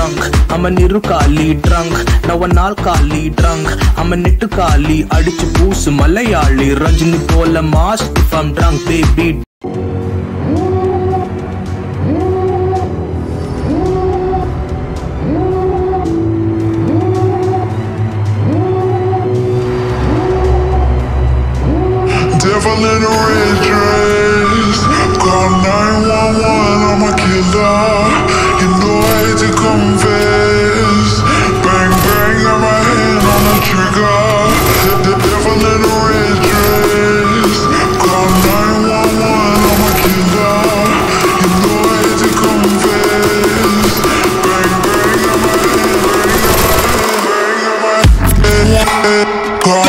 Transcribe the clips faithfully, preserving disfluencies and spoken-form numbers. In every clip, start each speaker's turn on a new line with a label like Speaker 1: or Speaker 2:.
Speaker 1: drunk. I'm a nirukali drunk. Now a nalkali drunk. I'm a nittukali adichu poosu malayali Rajini pola mask if I'm drunk baby.
Speaker 2: Devil in a red dress, call nine one one, I'm a killer. You know I hate to confess. Bang bang, got my hand on the trigger. The devil in a red dress, call nine one one, I'm a killer. You know I hate to confess. Bang bang, got my hand, bang, got my hand, bang, got my hand. Call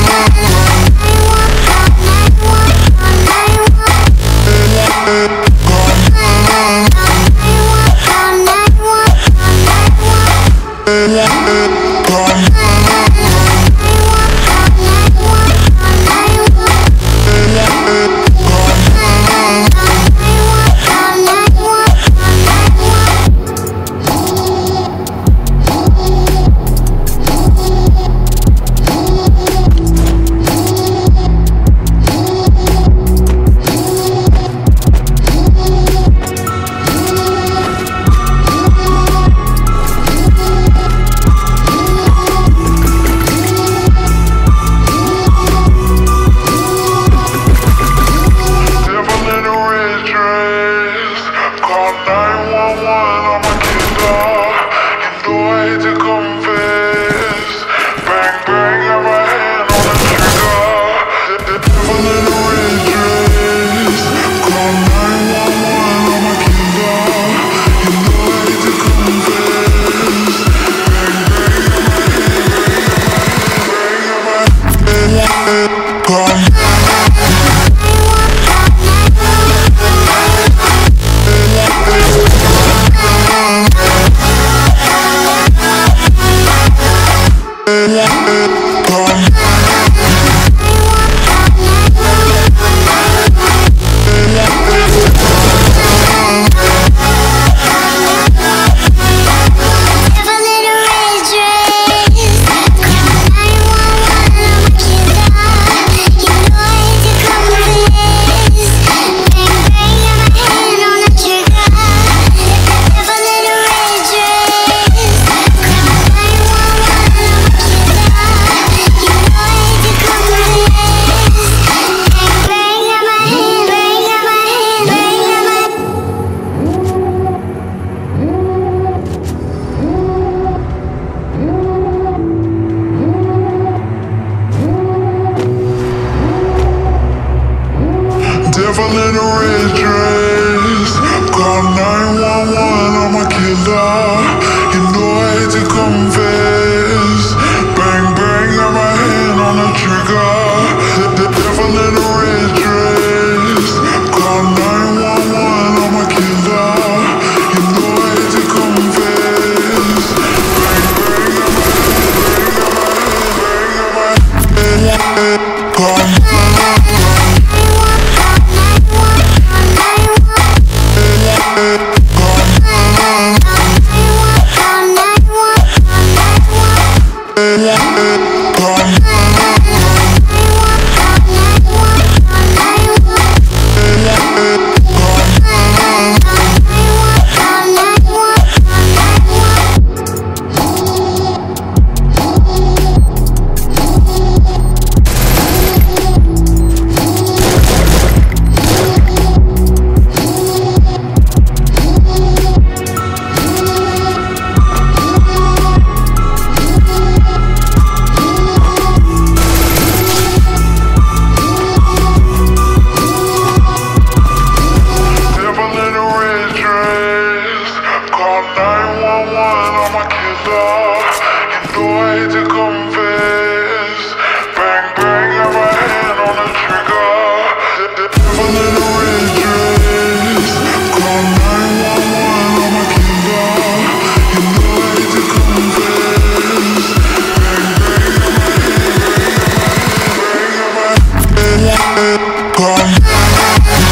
Speaker 2: devil in a red dress, call nine one one, I'm a killer. You know I hate to confess. Bang bang, got my hand on the trigger. The devil in a red dress, call nine one one, I'm a killer. You know I hate to confess. Bang bang, got my hand, bang, got my hand, call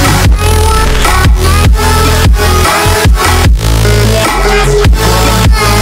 Speaker 2: Come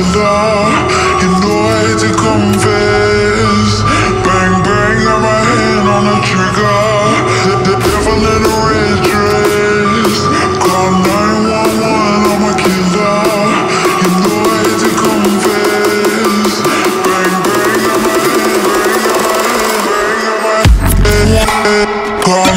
Speaker 2: killer. You know I hate to confess. Bang bang, got my hand on the trigger. The, the devil in a red dress. Call nine one one, I'm a killer. You know I hate to confess. Bang bang, got my hand, bang, got my hand, bang, got my hand. Call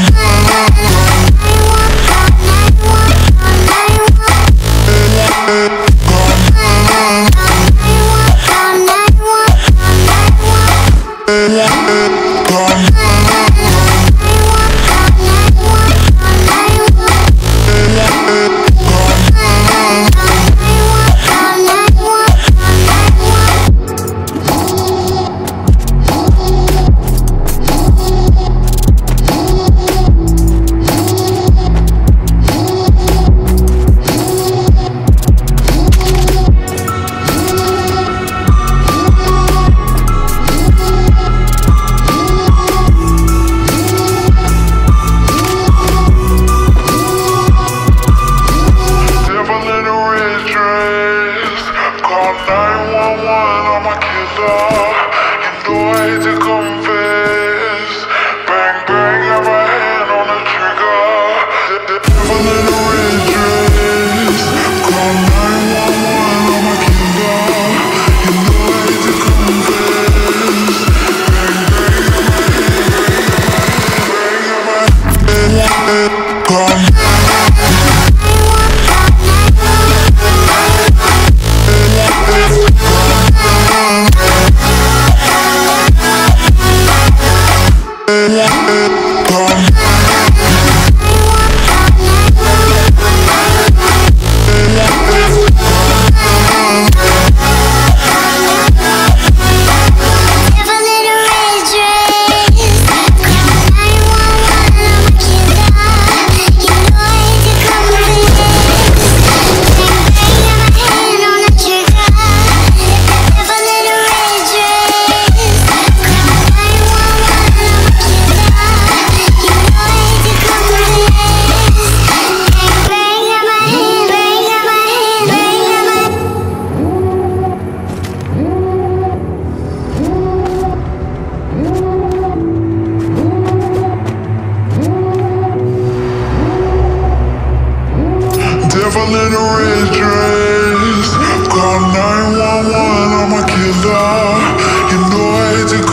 Speaker 2: devil in a red dress. Call nine one one, I'm a killer. You know I hate to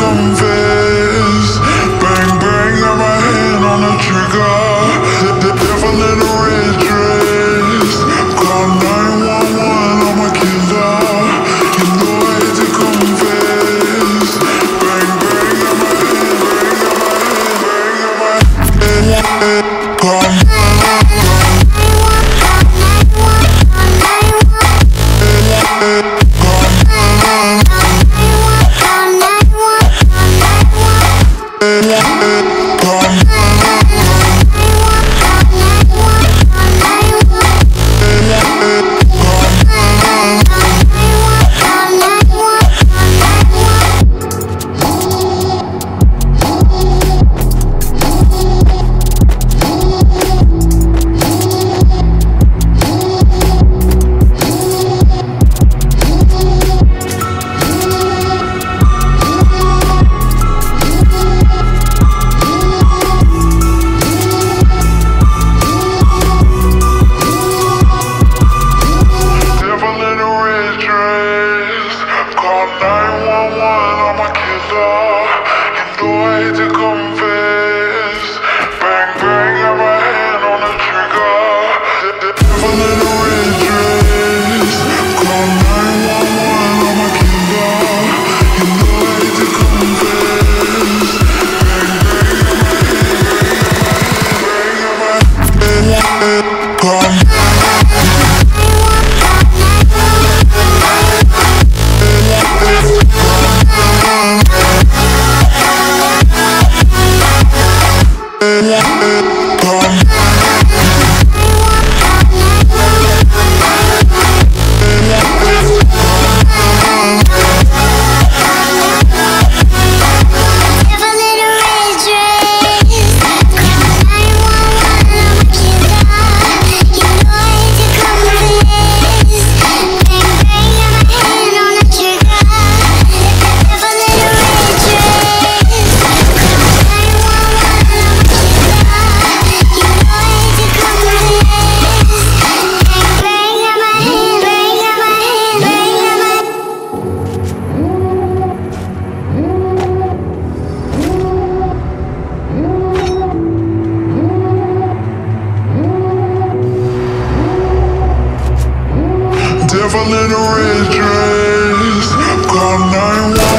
Speaker 2: confess. Bang bang, got my hand on the trigger. The, the devil in a red dress. Call nine one one, I'm a killer. You know I hate to confess. Bang bang, got my hand, bang, got my hand, bang, got my hand. Call devil in a red dress. Call nine one one.